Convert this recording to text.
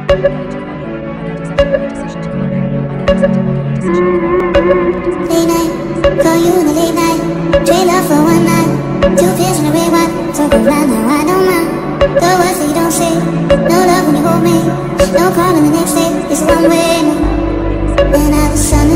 Late night, call you in the late night. Trade love for one night. Two pills in a red wine. Talk around now, I don't mind. The words that you don't say. No love when you hold me. No call in the next day. It's a one way. And I was sun.